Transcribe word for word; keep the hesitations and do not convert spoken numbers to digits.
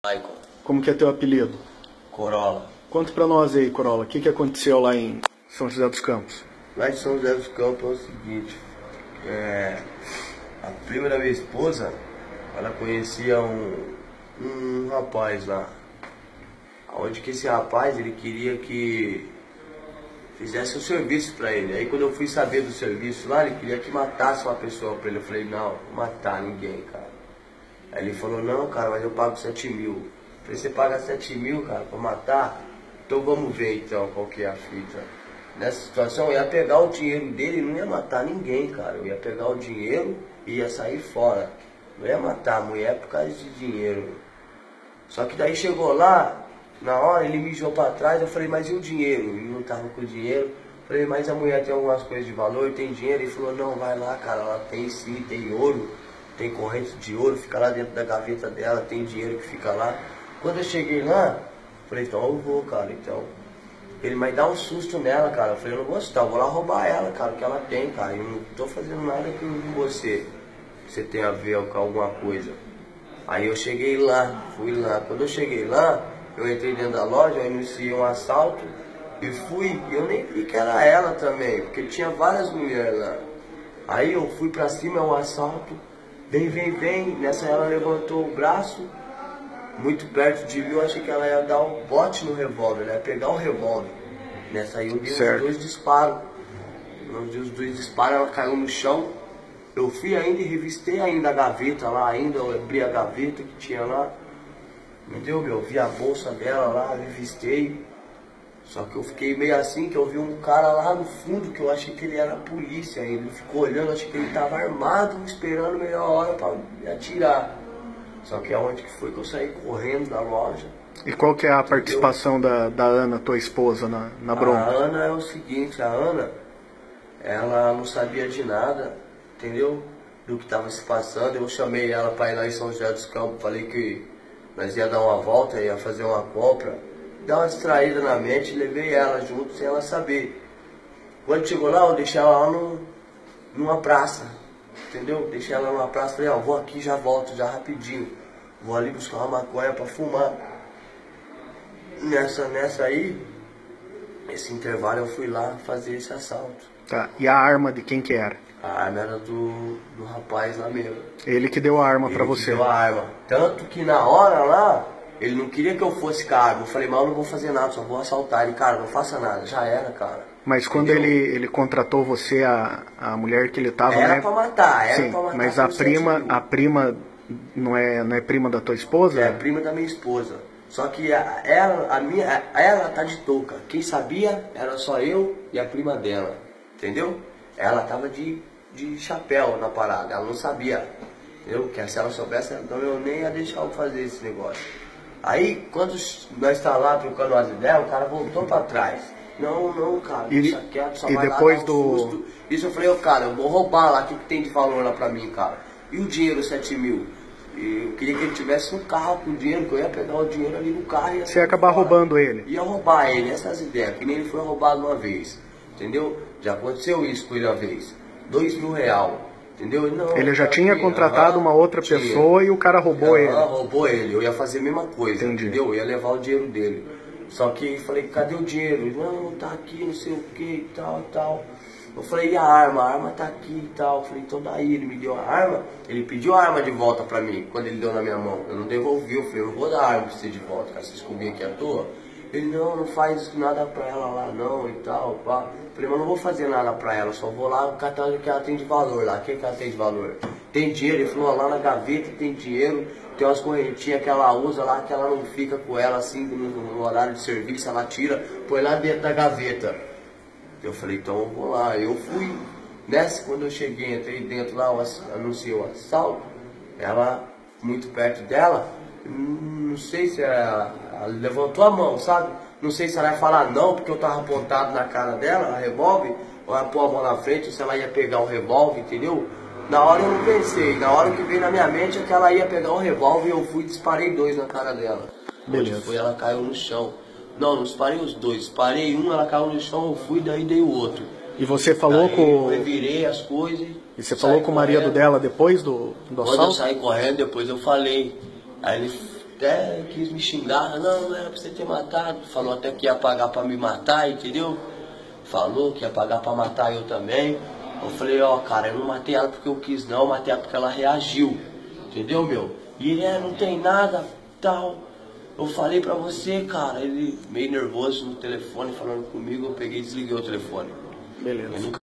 Michael. Como que é teu apelido? Corolla. Conta pra nós aí, Corolla, o que que aconteceu lá em São José dos Campos? Lá em São José dos Campos é o seguinte, é, a prima da minha esposa, ela conhecia um, um rapaz lá, onde que esse rapaz, ele queria que fizesse um serviço pra ele. Aí quando eu fui saber do serviço lá, ele queria que matasse uma pessoa pra ele. Eu falei, não, não vou matar ninguém, cara. Aí ele falou, não, cara, mas eu pago sete mil. Eu falei, você paga sete mil, cara, pra matar? Então vamos ver então qual que é a fita. Nessa situação eu ia pegar o dinheiro dele e não ia matar ninguém, cara. Eu ia pegar o dinheiro e ia sair fora. Não ia matar a mulher por causa de dinheiro. Só que daí chegou lá, na hora ele mijou pra trás, eu falei, mas e o dinheiro? Ele não tava com o dinheiro. Eu falei, mas a mulher tem algumas coisas de valor, tem dinheiro? Ele falou, não, vai lá, cara, ela tem sim, tem ouro, tem corrente de ouro, fica lá dentro da gaveta dela, tem dinheiro que fica lá. Quando eu cheguei lá, eu falei, então eu vou, cara, então. Ele vai dar um susto nela, cara. Eu falei, eu não vou assustar, eu vou lá roubar ela, cara, o que ela tem, cara. Eu não tô fazendo nada com você, que você tem a ver com alguma coisa. Aí eu cheguei lá, fui lá. Quando eu cheguei lá, eu entrei dentro da loja, eu iniciei um assalto e fui. E eu nem vi que era ela também, porque tinha várias mulheres lá. Aí eu fui pra cima, é um assalto. Vem, vem, vem. Nessa ela levantou o braço, muito perto de mim. Eu achei que ela ia dar um bote no revólver, né? Pegar o revólver. Nessa aí eu dei os dois disparos. Eu dei os dois disparos, ela caiu no chão. Eu fui ainda e revistei ainda a gaveta lá, ainda eu abri a gaveta que tinha lá. Entendeu, meu? Vi a bolsa dela lá, revistei. Só que eu fiquei meio assim, que eu vi um cara lá no fundo, que eu achei que ele era a polícia ainda. Ele ficou olhando, achei que ele estava armado, esperando a melhor hora para me atirar. Só que aonde que foi que eu saí correndo da loja. E qual que é a participação da, da Ana, tua esposa, na, na bronca? A Ana é o seguinte, a Ana, ela não sabia de nada, entendeu? Do que estava se passando. Eu chamei ela para ir lá em São José dos Campos, falei que nós ia dar uma volta, ia fazer uma compra, dar uma distraída na mente, levei ela junto sem ela saber. Quando chegou lá, eu deixei ela lá no, numa praça, entendeu? Deixei ela numa praça, falei, ó, vou aqui, já volto, já rapidinho. Vou ali buscar uma maconha para fumar. Nessa, nessa aí, esse intervalo eu fui lá fazer esse assalto. Tá, e a arma de quem que era? A arma era do, do rapaz lá mesmo. Ele que deu a arma Ele pra que você? Deu a arma. Tanto que na hora lá, ele não queria que eu fosse com a arma. Eu falei, mas eu não vou fazer nada, só vou assaltar. Ele, cara, não faça nada. Já era, cara. Mas quando ele, ele contratou você, a, a mulher que ele tava... Era né? pra matar, era Sim, pra matar. mas a prima, a prima não é, não é prima da tua esposa? É, prima da minha esposa. Só que a, ela, a minha, a, ela tá de touca. Quem sabia era só eu e a prima dela. Entendeu? Ela tava de, de chapéu na parada. Ela não sabia. Entendeu? Porque se ela soubesse, então eu nem ia deixar eu fazer esse negócio. Aí, quando nós tá lá trocando as ideias, o cara voltou pra trás. Não, não, cara, e, deixa quieto, só e vai depois lá dar um do... susto. Isso eu falei, ô, cara, eu vou roubar lá, o que, que tem de valor lá pra mim, cara? E o dinheiro, sete mil? Eu queria que ele tivesse um carro com dinheiro, que eu ia pegar o dinheiro ali no carro e ia... Você ia acabar fora. roubando ele? Ia roubar ele, essas ideias, que nem ele foi roubado uma vez, entendeu? Já aconteceu isso com ele uma vez, dois mil real, entendeu? Não, ele já tinha aqui, contratado ah, uma outra tinha. pessoa e o cara roubou ah, ele. roubou ele, eu ia fazer a mesma coisa, Entendi. Entendeu? Eu ia levar o dinheiro dele. Só que eu falei, cadê o dinheiro? Ele, não, tá aqui, não sei o que e tal, tal. Eu falei, e a arma? A arma tá aqui e tal. Eu falei, então daí, ele me deu a arma. Ele pediu a arma de volta pra mim, quando ele deu na minha mão. Eu não devolvi, eu falei, eu não vou dar a arma pra você de volta, cara, vocês comiam aqui à toa. Ele, não, não faz nada pra ela lá não e tal, pá. Eu falei, mas não vou fazer nada pra ela, só vou lá catar o que ela tem de valor lá. O que, que ela tem de valor? Tem dinheiro, ele falou, lá na gaveta tem dinheiro. Tem umas correntinhas que ela usa lá, que ela não fica com ela assim, no, no horário de serviço, ela tira, põe lá dentro da gaveta. Eu falei, então eu vou lá. Eu fui, nessa, quando eu cheguei, entrei dentro lá, eu anunciei o assalto, ela, muito perto dela, não sei se ela, ela levantou a mão, sabe? Não sei se ela ia falar não, porque eu tava apontado na cara dela, a revólver, ou ela pôr a mão na frente, ou se ela ia pegar o revólver, entendeu? Na hora eu não pensei, na hora que veio na minha mente é que ela ia pegar o revólver e eu fui e disparei dois na cara dela. Beleza. Onde foi, ela caiu no chão. Não, não disparei os dois, disparei um, ela caiu no chão, eu fui, daí dei o outro. E você falou daí com... eu revirei as coisas. E você falou com o marido dela depois do, do assalto? Quando eu saí correndo, depois eu falei. Aí ele até quis me xingar, não, não era pra você ter matado. Falou até que ia pagar pra me matar, entendeu? Falou que ia pagar pra matar eu também. Eu falei, ó, cara, eu não matei ela porque eu quis não, eu matei ela porque ela reagiu. Entendeu, meu? E ele, é, não tem nada, tal. Eu falei pra você, cara, ele meio nervoso no telefone, falando comigo, eu peguei e desliguei o telefone. Beleza. Eu nunca